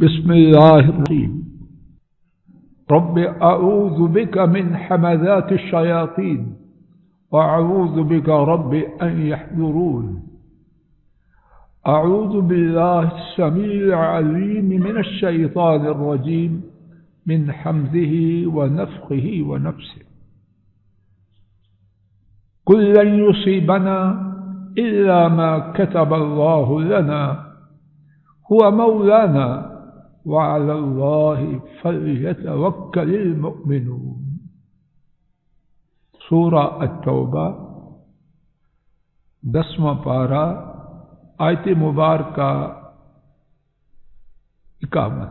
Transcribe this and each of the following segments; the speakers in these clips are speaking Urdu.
بسم الله الرحيم. رب أعوذ بك من حمذات الشياطين وأعوذ بك رب أن يحضرون. أعوذ بالله السميع العليم من الشيطان الرجيم من حمزه ونفخه ونفسه. قل لن يصيبنا إلا ما كتب الله لنا هو مولانا وعلى الله فليتوكل المؤمنون. سورہ التوبہ 10واں پارہ آیت مبارکہ 51.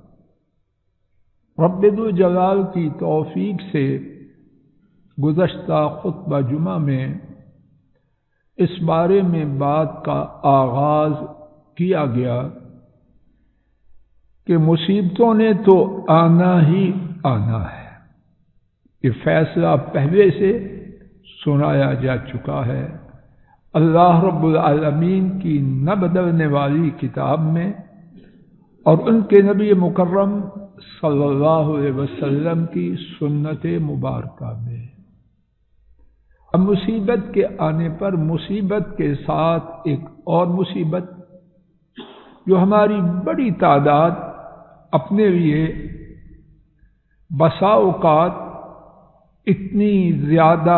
رب ذو جلال کی توفیق سے گزشتہ خطبہ جمعہ میں اس بارے میں بات کا آغاز کیا گیا کہ مصیبتوں نے تو آنا ہی آنا ہے. یہ فیصلہ پہلے سے سنایا جا چکا ہے. اللہ رب العالمین کی نہ بدلنے والی کتاب میں اور ان کے نبی مکرم صلی اللہ علیہ وسلم کی سنت مبارکہ میں. اب مصیبت کے آنے پر مصیبت کے ساتھ ایک اور مصیبت جو ہماری بڑی تعداد اپنے لیے بسا اوقات اتنی زیادہ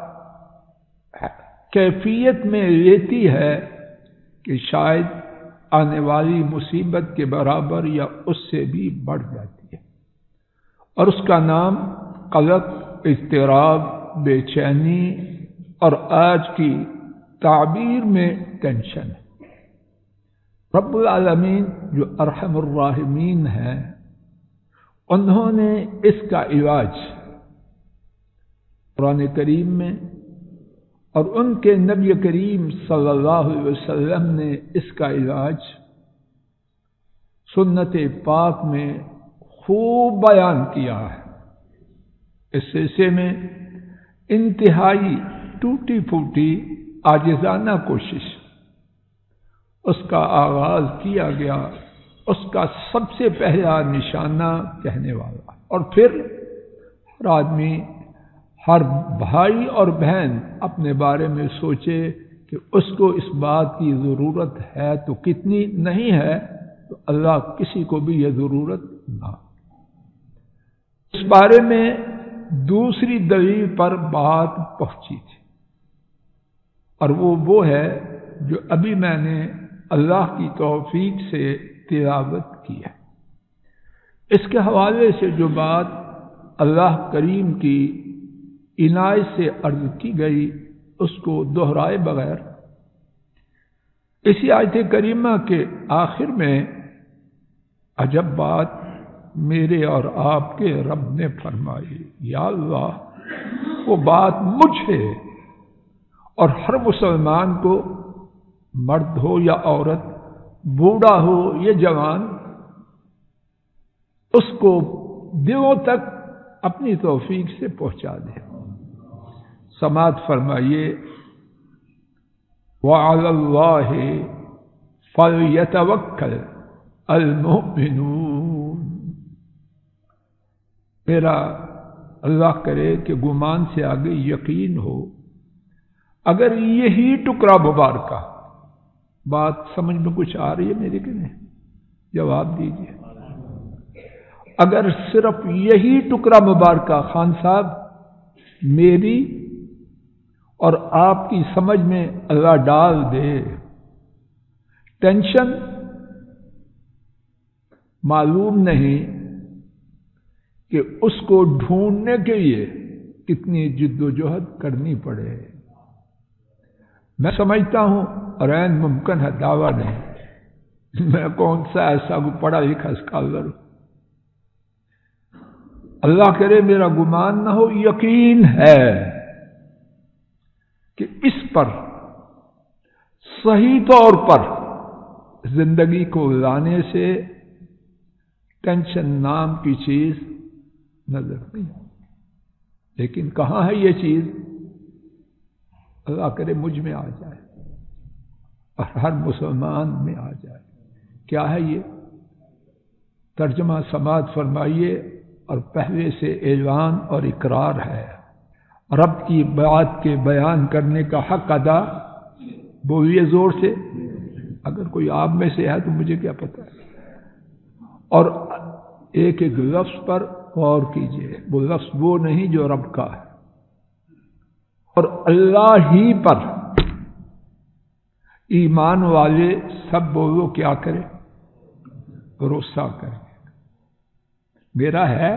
کیفیت میں لیتی ہے کہ شاید آنے والی مصیبت کے برابر یا اس سے بھی بڑھ جاتی ہے، اور اس کا نام قلق، اضطراب، بے چینی اور آج کی تعبیر میں ٹینشن ہے. رب العالمین جو ارحم الراحمین ہیں، انہوں نے اس کا علاج قرآن کریم میں اور ان کے نبی کریم صلی اللہ علیہ وسلم نے اس کا علاج سنت پاک میں خوب بیان کیا ہے. اس سلسلے میں انتہائی ٹوٹی پھوٹی عاجزانہ کوشش اس کا آغاز کیا گیا. اس کا سب سے پہلا نشانہ کہنے والا، اور پھر ہر آدمی، ہر بھائی اور بہن اپنے بارے میں سوچے کہ اس کو اس بات کی ضرورت ہے تو کتنی، نہیں ہے تو اللہ کسی کو بھی یہ ضرورت نہ. اس بارے میں دوسری دلیل پر بات پہنچی تھی، اور وہ ہے جو ابھی میں نے اللہ کی توفیق سے تلاوت کی ہے. اس کے حوالے سے جو بات اللہ کریم کی عنایت سے عرض کی گئی اس کو دہرائے بغیر اسی آیت کریمہ کے آخر میں عجب بات میرے اور آپ کے رب نے فرمائی. یا اللہ، وہ بات مجھے اور ہر مسلمان کو، مرد ہو یا عورت، بوڑھا ہو یا جوان، اس کو دلوں تک اپنی توفیق سے پہنچا دے. سماعت فرمائیے، وَعَلَى اللَّهِ فَلْيَتَوَكَّلِ الْمُؤْمِنُونَ. میرا اللہ کرے کہ گمان سے آگے یقین ہو. اگر یہی ٹکڑا مبارکہ، بات سمجھ میں کچھ آ رہی ہے میرے کہ نہیں؟ جواب دیجیے. اگر صرف یہی ٹکڑا مبارکہ خان صاحب میری اور آپ کی سمجھ میں اللہ ڈال دے، ٹینشن معلوم نہیں کہ اس کو ڈھونڈنے کے لیے کتنی جد و جہد کرنی پڑے. میں سمجھتا ہوں اور عین ممکن ہے، دعویٰ نہیں، میں کون سا ایسا پڑھا لکھا اسکالر ہوں. اللہ کرے میرا گمان نہ ہو، یقین ہے کہ اس پر صحیح طور پر زندگی کو لانے سے ٹینشن نام کی چیز نظر نہیں. لیکن کہاں ہے یہ چیز؟ اللہ کرے مجھ میں آ جائے اور ہر مسلمان میں آ جائے. کیا ہے یہ؟ ترجمہ سماعت فرمائیے اور پہلے سے اعلان اور اقرار ہے، رب کی بات کے بیان کرنے کا حق ادا، بولیے زور سے، اگر کوئی آپ میں سے ہے تو مجھے کیا پتہ ہے۔ اور ایک ایک لفظ پر غور کیجیے، وہ لفظ وہ نہیں جو رب کا ہے، اور اللہ ہی پر ایمان والے سب بولو کیا کرے، بھروسہ کرے۔ میرا ہے،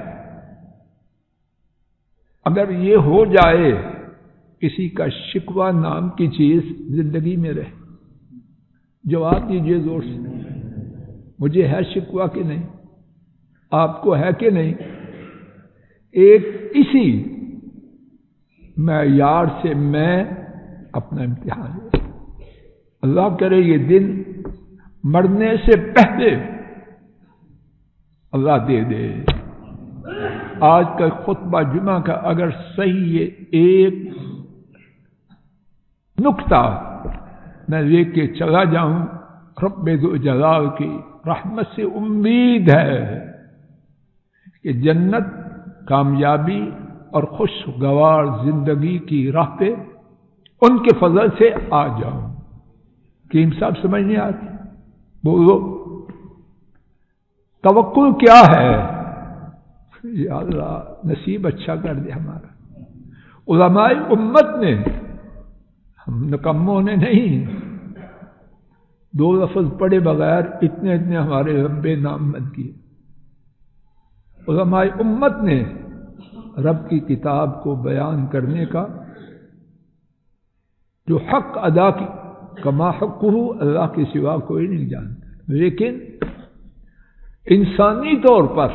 اگر یہ ہو جائے کسی کا شکوہ نام کی چیز زندگی میں رہے، جواب دیجیے زور سے، مجھے ہے شکوہ کہ نہیں، آپ کو ہے کہ نہیں؟ ایک اسی معیار سے میں اپنا امتحان لوں۔ اللہ کرے یہ دن مرنے سے پہلے اللہ دے دے۔ آج کا خطبہ جمعہ کا اگر صحیح یہ ایک نکتہ میں لے کے چلا جاؤں، رب ذو جلال کی رحمت سے امید ہے کہ جنت، کامیابی اور خوشگوار زندگی کی راہ پہ ان کے فضل سے آ جاؤں۔ کیم صاحب سمجھ نہیں آتی؟ بولو توکل کیا ہے؟ یا اللہ نصیب اچھا کر دے ہمارا۔ علماء امت نے، ہم نکموں نے نہیں، دو لفظ پڑھے بغیر اتنے ہمارے لمبے نام مت کیے۔ علماء امت نے رب کی کتاب کو بیان کرنے کا جو حق ادا کی، کما حقہ، اللہ کے سوا کوئی نہیں جانتا، لیکن انسانی طور پر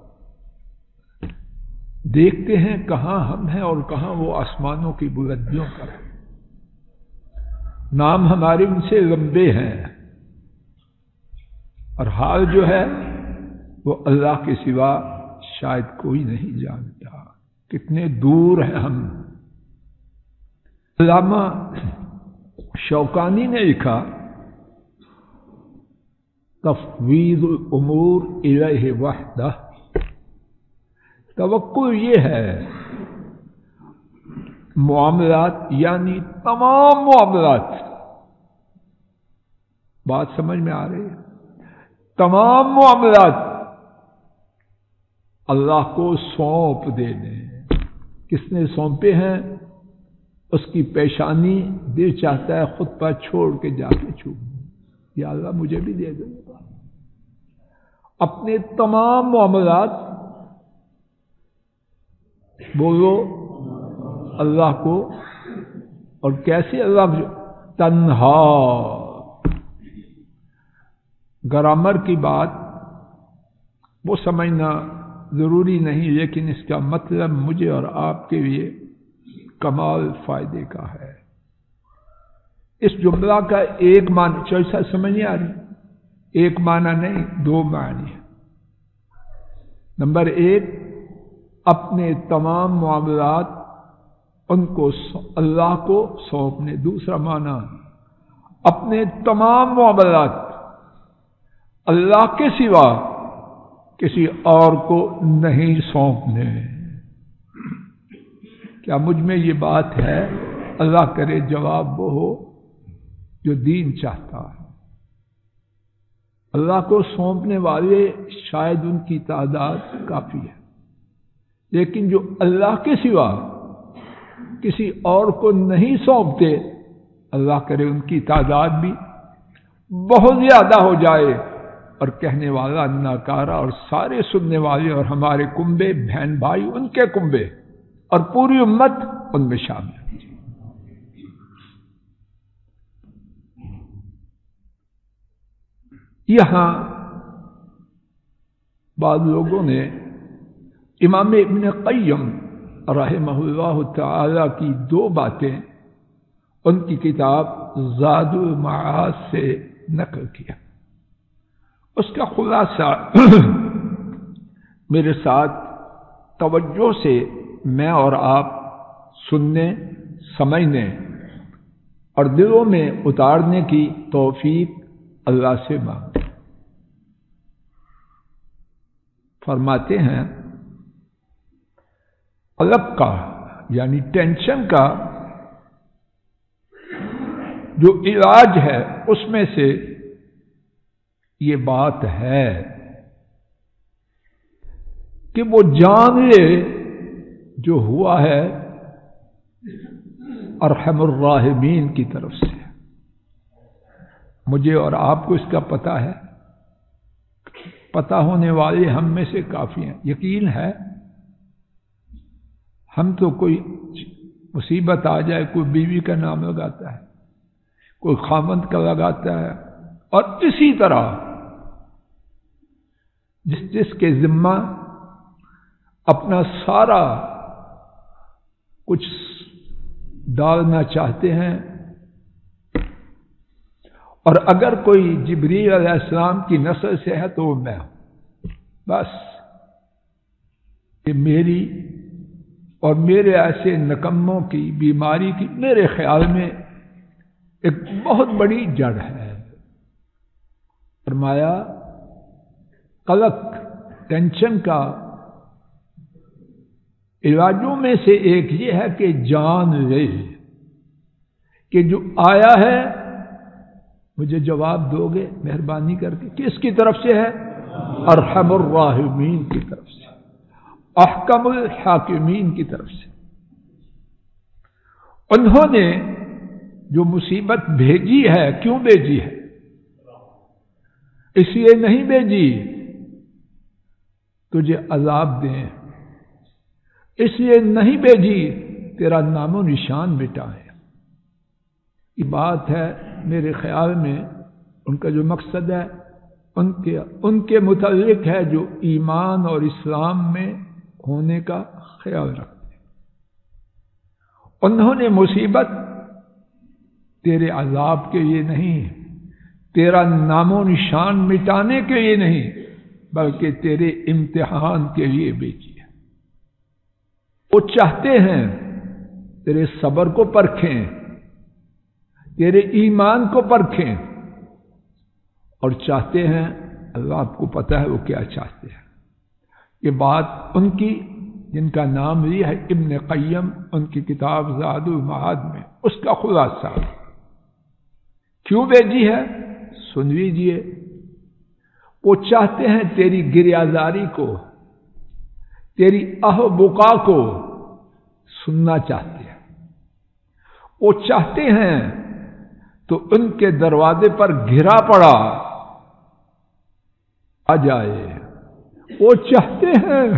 دیکھتے ہیں کہاں ہم ہیں اور کہاں وہ آسمانوں کی بلندیوں پر۔ نام ہمارے ان سے لمبے ہیں اور حال جو ہے وہ اللہ کے سوا شاید کوئی نہیں جانتا۔ کتنے دور ہیں ہم۔ علامہ شوکانی نے لکھا، تفویض الامور الیہ وحدہ، توکل یہ ہے معاملات، یعنی تمام معاملات، بات سمجھ میں آ رہی ہے، تمام معاملات اللہ کو سونپ دینے۔ کس نے سونپے ہیں؟ اس کی پیشانی دل چاہتا ہے خود پر چھوڑ کے جا کے چھو، یا اللہ مجھے بھی دے دے۔ اپنے تمام معاملات بولو اللہ کو، اور کیسے اللہ تنہا۔ گرامر کی بات وہ سمجھنا ضروری نہیں، لیکن اس کا مطلب مجھے اور آپ کے لیے کمال فائدے کا ہے۔ اس جملہ کا ایک معنی چوسا سمجھ نہیں آ رہی، ایک معنی نہیں، دو معنی ہے۔ نمبر ایک، اپنے تمام معاملات ان کو اللہ کو سونپنے۔ دوسرا معنی، اپنے تمام معاملات اللہ کے سوا کسی اور کو نہیں سونپنے۔ کیا مجھ میں یہ بات ہے؟ اللہ کرے جواب وہ ہو جو دین چاہتا ہے۔ اللہ کو سونپنے والے شاید ان کی تعداد کافی ہے، لیکن جو اللہ کے سوا کسی اور کو نہیں سونپتے، اللہ کرے ان کی تعداد بھی بہت زیادہ ہو جائے، اور کہنے والا ناکارہ اور سارے سننے والے اور ہمارے کنبے، بہن بھائی ان کے کنبے اور پوری امت ان میں شامل۔ یہاں بعض لوگوں نے امام ابن قیم رحمہ اللہ تعالی کی دو باتیں ان کی کتاب زاد المعاد سے نقل کیا۔ اس کا خلاصہ میرے ساتھ توجہ سے میں اور آپ سننے، سمجھنے اور دلوں میں اتارنے کی توفیق اللہ سے مانگتے۔ فرماتے ہیں قلق کا یعنی ٹینشن کا جو علاج ہے اس میں سے یہ بات ہے کہ وہ جان لے جو ہوا ہے ارحم الراحمین کی طرف سے. مجھے اور آپ کو اس کا پتہ ہے، پتہ ہونے والے ہم میں سے کافی ہیں. یقین ہے ہم تو کوئی مصیبت آ جائے کوئی بیوی کا نام لگاتا ہے، کوئی خاوند کا لگاتا ہے، اور اسی طرح جس کے ذمہ اپنا سارا کچھ ڈالنا چاہتے ہیں. اور اگر کوئی جبریل علیہ السلام کی نسل سے ہے تو وہ میں ہوں. بس یہ میری اور میرے ایسے نکموں کی بیماری کی میرے خیال میں ایک بہت بڑی جڑ ہے. فرمایا قلق ٹینشن کا علاجوں میں سے ایک یہ ہے کہ جان لے کہ جو آیا ہے مجھے جواب دو گے مہربانی کر کے. کس کی طرف سے ہے؟ ارحم الراحمین کی طرف سے، احکم الحاکمین کی طرف سے. انہوں نے جو مصیبت بھیجی ہے کیوں بھیجی ہے؟ اس لیے نہیں بھیجی تجھے عذاب دیں، اس لیے نہیں بھیجی تیرا نام و نشان مٹائے. یہ بات ہے میرے خیال میں ان کا جو مقصد ہے ان کے متعلق ہے جو ایمان اور اسلام میں ہونے کا خیال رکھتے ہیں. انہوں نے مصیبت تیرے عذاب کے لیے نہیں، تیرا نام و نشان مٹانے کے لیے نہیں، بلکہ تیرے امتحان کے لیے بھیجی ہے. وہ چاہتے ہیں تیرے صبر کو پرکھیں، تیرے ایمان کو پرکھیں، اور چاہتے ہیں اللہ آپ کو پتہ ہے وہ کیا چاہتے ہیں. یہ بات ان کی جن کا نام لیا ہے ابن قیم ان کی کتاب زاد المعاد میں اس کا خلاصہ. کیوں بھیجی ہے سن لیجیے. وہ چاہتے ہیں تیری گریازاری کو، تیری بکا کو سننا چاہتے ہیں. وہ چاہتے ہیں تو ان کے دروازے پر گھرا پڑا آ جائے. وہ چاہتے ہیں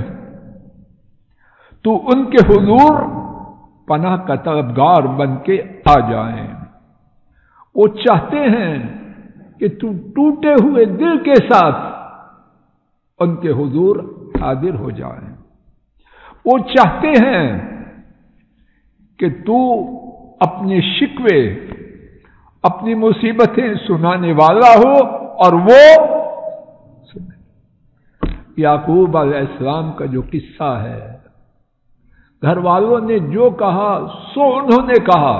تو ان کے حضور پناہ کا طلبگار بن کے آ جائیں. وہ چاہتے ہیں کہ تو ٹوٹے ہوئے دل کے ساتھ ان کے حضور حاضر ہو جائیں. وہ چاہتے ہیں کہ تو اپنے شکوے اپنی مصیبتیں سنانے والا ہو اور وہ سنے. یعقوب علیہ السلام کا جو قصہ ہے، گھر والوں نے جو کہا سو انہوں نے کہا.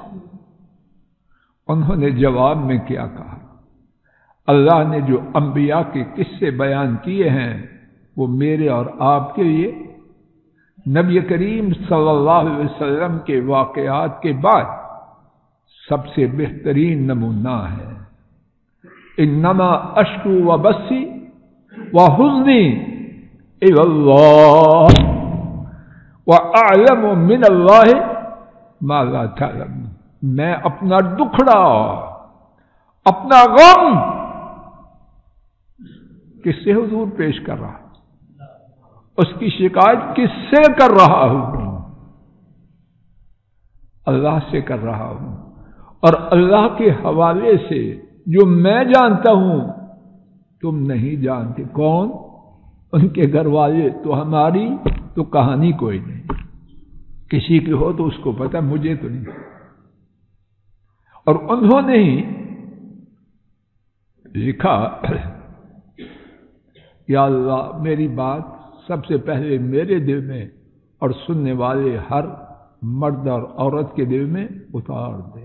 انہوں نے جواب میں کیا کہا؟ اللہ نے جو انبیاء کے قصے بیان کیے ہیں وہ میرے اور آپ کے لیے نبی کریم صلی اللہ علیہ وسلم کے واقعات کے بعد سب سے بہترین نمونہ ہے. انما اشکو و بسی و حزنی الی اللہ واعلم من اللہ ما لا تعلم. میں اپنا دکھڑا اپنا غم کس سے حضور پیش کر رہا ہوں؟ اس کی شکایت کس سے کر رہا ہوں؟ اللہ سے کر رہا ہوں. اور اللہ کے حوالے سے جو میں جانتا ہوں تم نہیں جانتے. کون؟ ان کے گھر والے. تو ہماری تو کہانی کوئی نہیں. کسی کی ہو تو اس کو پتہ، مجھے تو نہیں. اور انہوں نے ہی لکھا یا اللہ میری بات سب سے پہلے میرے دل میں اور سننے والے ہر مرد اور عورت کے دل میں اتار دے.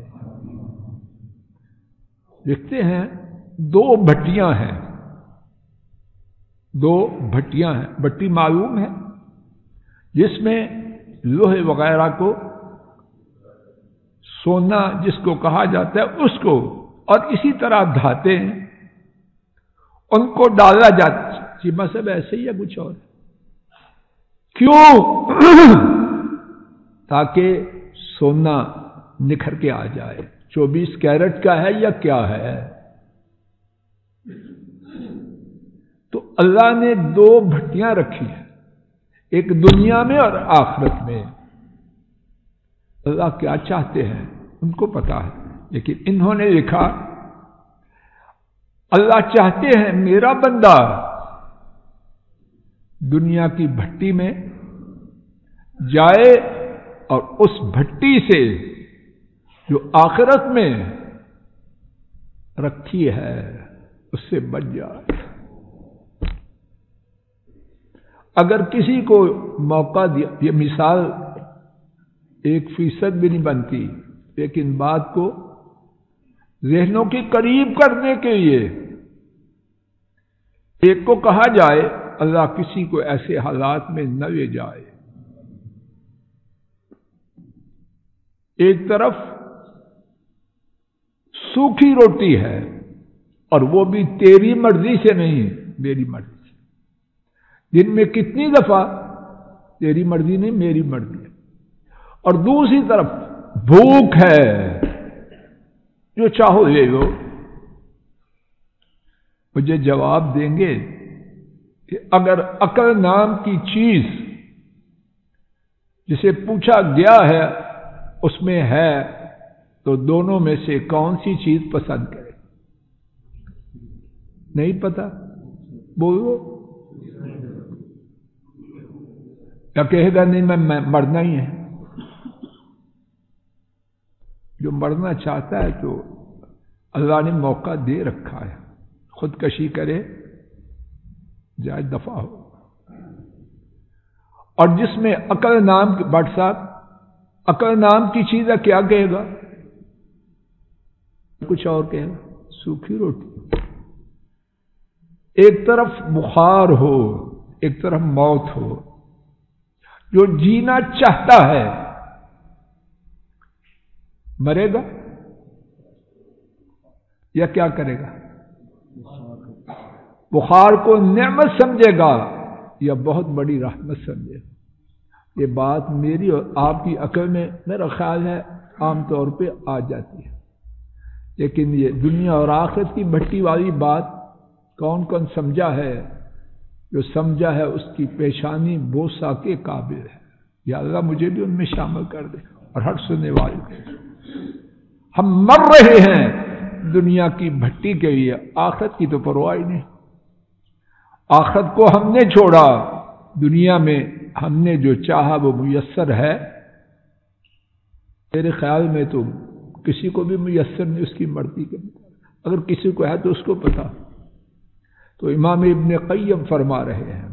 لکھتے ہیں دو بھٹیاں ہیں، دو بھٹیاں ہیں. بھٹی معلوم ہے جس میں لوہے وغیرہ کو، سونا جس کو کہا جاتا ہے اس کو، اور اسی طرح دھاتے ہیں ان کو ڈالا جاتا ہے. جی مطلب ایسے ہی ہے کچھ اور؟ کیوں؟ تاکہ سونا نکھر کے آ جائے. 24 کیرٹ کا ہے یا کیا ہے؟ تو اللہ نے دو بھٹیاں رکھی ہیں، ایک دنیا میں اور آخرت میں. اللہ کیا چاہتے ہیں ان کو پتا ہے، لیکن انہوں نے لکھا اللہ چاہتے ہیں میرا بندہ دنیا کی بھٹی میں جائے اور اس بھٹی سے جو آخرت میں رکھی ہے اس سے بچ جائے. اگر کسی کو موقع دیا، یہ مثال 1% بھی نہیں بنتی، لیکن بات کو ذہنوں کے قریب کرنے کے لیے ایک کو کہا جائے اللہ کسی کو ایسے حالات میں نہ لے جائے. ایک طرف سوکھی روٹی ہے اور وہ بھی تیری مرضی سے نہیں، میری مرضی سے. دن میں کتنی دفعہ تیری مرضی نہیں میری مرضی ہے. اور دوسری طرف بھوک ہے، جو چاہو لے لو. مجھے جواب دیں گے کہ اگر عقل نام کی چیز جسے پوچھا گیا ہے اس میں ہے تو دونوں میں سے کون سی چیز پسند کرے؟ نہیں پتا؟ بولو. یا کہے گا نہیں میں مرنا ہی ہے. جو مرنا چاہتا ہے تو اللہ نے موقع دے رکھا ہے، خودکشی کرے جائے دفع ہو. اور جس میں عقل نام کی، بٹ صاحب عقل نام کی چیز ہے، کیا کہے گا؟ کچھ اور کہے گا، سوکھی روٹی. ایک طرف بخار ہو، ایک طرف موت ہو. جو جینا چاہتا ہے مرے گا یا کیا کرے گا؟ بخار کو نعمت سمجھے گا یا بہت بڑی رحمت سمجھے گا؟ یہ بات میری اور آپ کی عقل میں میرا خیال ہے عام طور پہ آ جاتی ہے. لیکن یہ دنیا اور آخرت کی بھٹی والی بات کون کون سمجھا ہے؟ جو سمجھا ہے اس کی پیشانی بوسہ کے قابل ہے. یا اللہ مجھے بھی ان میں شامل کر دے اور ہر سننے والے. ہم مر رہے ہیں دنیا کی بھٹی کے لیے، آخرت کی تو پرواہ ہی نہیں. آخرت کو ہم نے چھوڑا، دنیا میں ہم نے جو چاہا وہ میسر ہے. میرے خیال میں تو کسی کو بھی میسر نہیں اس کی مرضی کے مطابق. اگر کسی کو ہے تو اس کو پتا. تو امام ابن قیم فرما رہے ہیں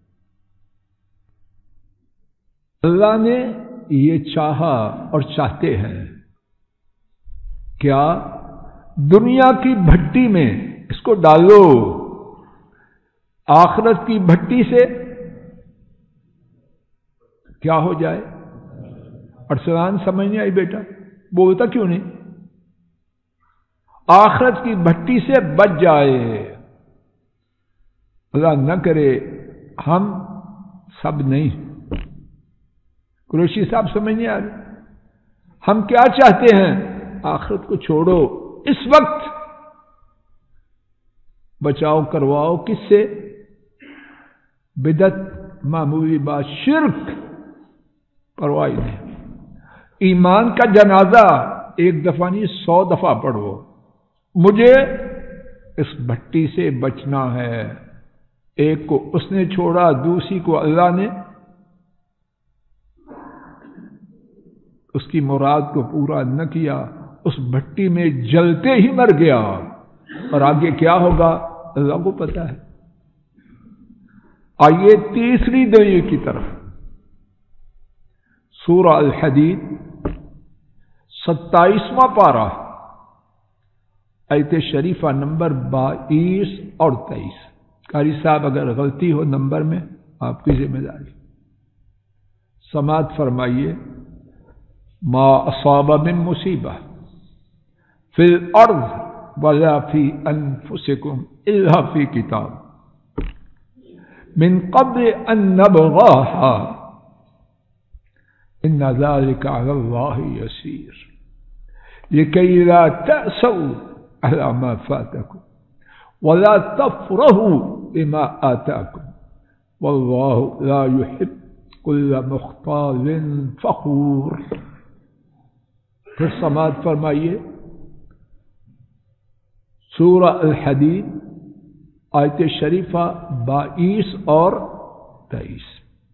اللہ نے یہ چاہا اور چاہتے ہیں کیا دنیا کی بھٹی میں اس کو ڈالو، آخرت کی بھٹی سے کیا ہو جائے؟ ارسلان سمجھ نہیں آئی بیٹا؟ بولتا کیوں نہیں؟ آخرت کی بھٹی سے بچ جائے. اللہ نہ کرے ہم سب نہیں. قریشی صاحب سمجھ نہیں آ رہے؟ ہم کیا چاہتے ہیں؟ آخرت کو چھوڑو. اس وقت بچاؤ کرواؤ کس سے؟ بدعت معمولی بات، شرک پرواہ نہیں. ایمان کا جنازہ 1 دفعہ نہیں 100 دفعہ پڑھو. مجھے اس بھٹی سے بچنا ہے. ایک کو اس نے چھوڑا، دوسری کو اللہ نے اس کی مراد کو پورا نہ کیا، اس بھٹی میں جلتے ہی مر گیا. اور آگے کیا ہوگا اللہ کو پتا ہے. آئیے تیسری دلیل کی طرف. سورہ الحدید 27واں پارہ آیت شریفہ نمبر 22 اور 23. قاری صاحب اگر غلطی ہو نمبر میں آپ کی ذمہ داری. سماعت فرمائیے. ما اصاب من مصیبہ فی الارض ولا فی انفسکم الا فی کتاب من قبل ان نبغاها ان ذلك على الله يسير لكي لا تأسوا على ما فاتكم ولا تفرحوا بما آتاكم والله لا يحب كل مختال فخور. پھر سماعت فرمائیے. سورہ الحدید آیت شریفہ 22 اور 23.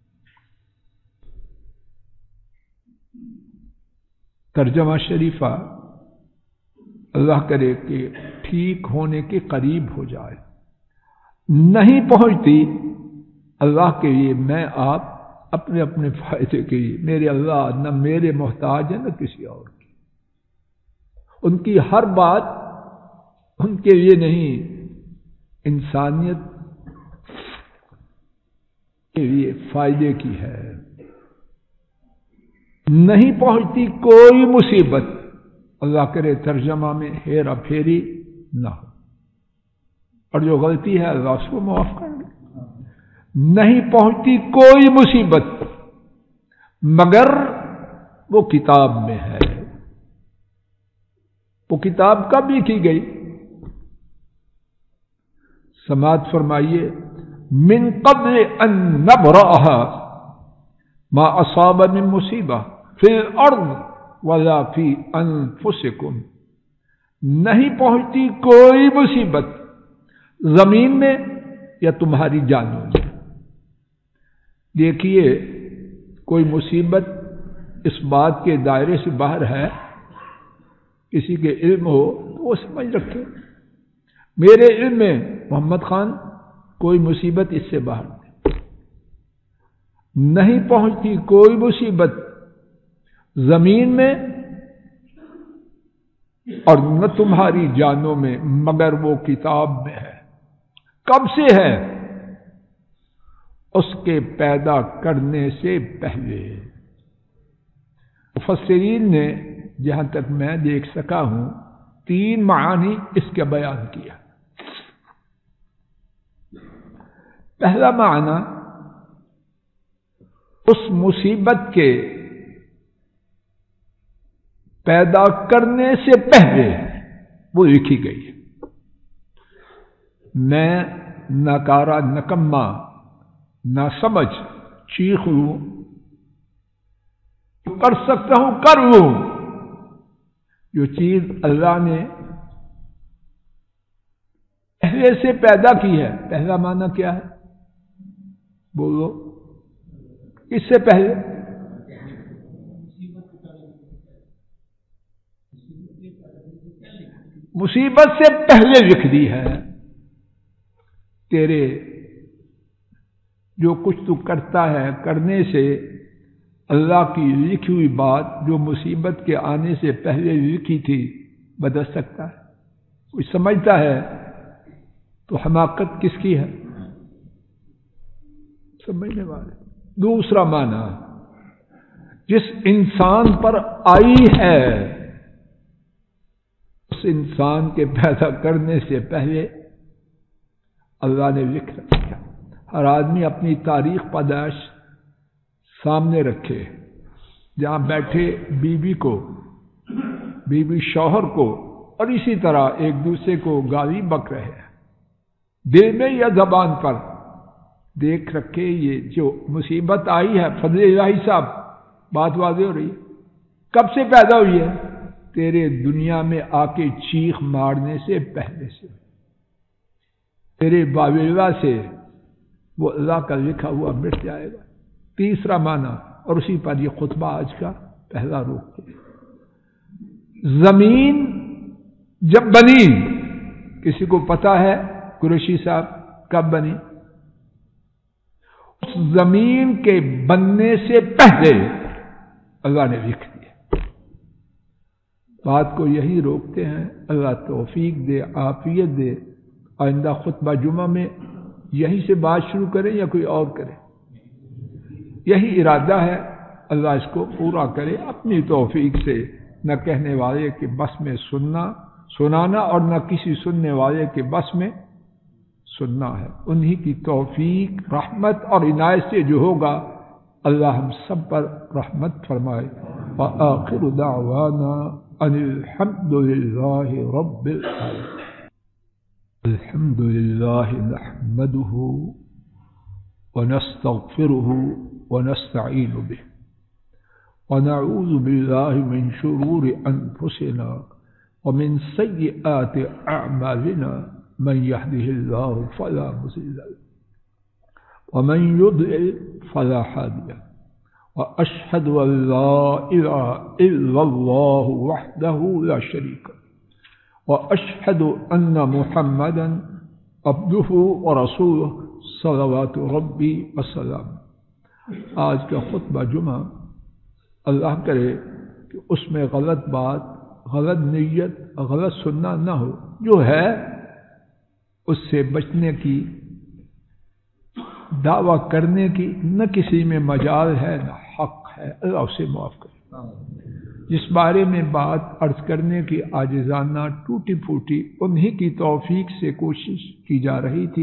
ترجمہ شریفہ اللہ کرے کہ ٹھیک ہونے کے قریب ہو جائے. نہیں پہنچتی اللہ کے لیے میں آپ اپنے اپنے فائدے کے لیے. میرے اللہ نہ میرے محتاج ہے نہ کسی اور کی. ان کی ہر بات ان کے لیے نہیں، انسانیت کے لیے فائدے کی ہے. نہیں پہنچتی کوئی مصیبت، اللہ کرے ترجمہ میں ہیرا پھیری نہ ہو، اور جو غلطی ہے اللہ اس کو معاف کر دے. نہیں پہنچتی کوئی مصیبت مگر وہ کتاب میں ہے. وہ کتاب کب لکھی گئی؟ سماعت فرمائیے. من قبل ان نبرأها ما اصاب من مصیبہ فی الارض ولا فی انفسکم. نہیں پہنچتی کوئی مصیبت زمین میں یا تمہاری جانوں میں. دیکھیے کوئی مصیبت اس بات کے دائرے سے باہر ہے، کسی کے علم ہو تو وہ سمجھ رکھے. میرے علم میں محمد خان کوئی مصیبت اس سے باہر نہیں پہنچتی کوئی مصیبت زمین میں اور نہ تمہاری جانوں میں مگر وہ کتاب میں ہے. کب سے ہے؟ اس کے پیدا کرنے سے پہلے. مفسرین نے جہاں تک میں دیکھ سکا ہوں 3 معانی اس کے بیان کیا. پہلا معنی اس مصیبت کے پیدا کرنے سے پہلے وہ لکھی گئی ہے. میں ناکارہ نکما نہ سمجھ چیخ لوں، کر سکتا ہوں کر لوں. جو چیز اللہ نے پہلے سے پیدا کی ہے، پہلا معنی کیا ہے؟ بولو. اس سے پہلے مصیبت سے پہلے لکھ دی ہے. تیرے جو کچھ تو کرتا ہے کرنے سے اللہ کی لکھی ہوئی بات جو مصیبت کے آنے سے پہلے لکھی تھی بدل سکتا ہے؟ کوئی سمجھتا ہے تو حماقت کس کی ہے؟ سمجھنے والے. دوسرا معنی جس انسان پر آئی ہے اس انسان کے پیدا کرنے سے پہلے اللہ نے لکھ رکھا. ہر آدمی اپنی تاریخ پیدائش سامنے رکھے. جہاں بیٹھے بیوی کو، بیوی شوہر کو، اور اسی طرح ایک دوسرے کو گالی بک رہے ہیں، دل میں یا زبان پر دیکھ رکھے. یہ جو مصیبت آئی ہے فضل الہی صاحب، بات واضح ہو رہی ہے. کب سے پیدا ہوئی ہے؟ تیرے دنیا میں آ کے چیخ مارنے سے پہلے سے، تیرے والدہ سے وہ اللہ کا لکھا ہوا مٹ جائے گا. تیسرا معنی، اور اسی پر یہ خطبہ آج کا پہلا روک ہے. زمین جب بنی، کسی کو پتا ہے قریشی صاحب کب بنی؟ اس زمین کے بننے سے پہلے اللہ نے لکھ دیا. بات کو یہی روکتے ہیں. اللہ توفیق دے، عافیت دے. آئندہ خطبہ جمعہ میں یہیں سے بات شروع کریں یا کوئی اور کرے؟ یہی ارادہ ہے، اللہ اس کو پورا کرے اپنی توفیق سے، نہ کہنے والے کے بس میں سنانا اور نہ کسی سننے والے کے بس میں سننا ہے۔ انہی کی توفیق، رحمت اور عنایت سے جو ہوگا اللہ ہم سب پر رحمت فرمائے۔ وآخر دعوانا ان الحمد للہ رب العالمین۔ الحمد للہ نحمده ونستغفره ونستعين به ونعوذ بالله من شرور أنفسنا ومن سيئات أعمالنا من يهده الله فلا مضل له ومن يضلل فلا هادي له وأشهد أن لا إله إلا الله وحده لا شريك له وأشهد أن محمدا عبده ورسوله صلوات ربي وسلامه۔ آج کا خطبہ جمعہ اللہ کرے کہ اس میں غلط بات، غلط نیت، غلط سننا نہ ہو، جو ہے اس سے بچنے کی، دعویٰ کرنے کی نہ کسی میں مجال ہے نہ حق ہے، اللہ اسے معاف کرے۔ جس بارے میں بات عرض کرنے کی عاجزانہ ٹوٹی پھوٹی انہی کی توفیق سے کوشش کی جا رہی تھی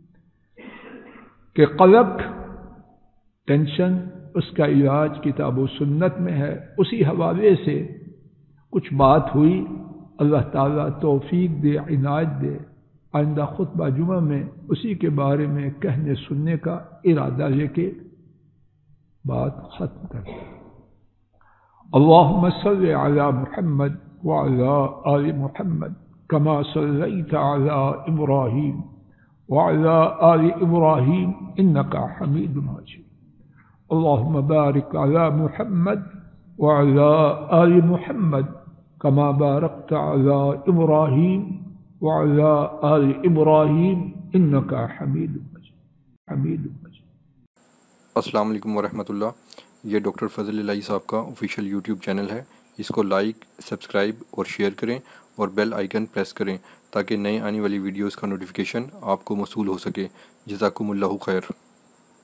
کہ قلق، ٹینشن، اس کا علاج کتاب و سنت میں ہے، اسی حوالے سے کچھ بات ہوئی۔ اللہ تعالیٰ توفیق دے، عنایت دے، آئندہ خطبہ جمعہ میں اسی کے بارے میں کہنے سننے کا ارادہ لے کے بات ختم کرتے ہیں۔ اللہم صلی علی محمد وعلی آل محمد کما صلیت علی ابراہیم وعلی آل ابراہیم انکا حمید مجید۔ اللہم بارک علی محمد وعلی آل محمد کما بارکت علی ابراہیم وعلی آل ابراہیم انکا حمید مجید۔ السلام علیکم ورحمۃ اللہ۔ یہ ڈاکٹر فضل الہی صاحب کا آفیشیل یوٹیوب چینل ہے، اس کو لائک، سبسکرائب اور شیئر کریں اور بیل آئیکن پریس کریں تاکہ نئے آنے والی ویڈیوز کا نوٹیفیکیشن آپ کو موصول ہو سکے۔ جزاکم اللہ خیر۔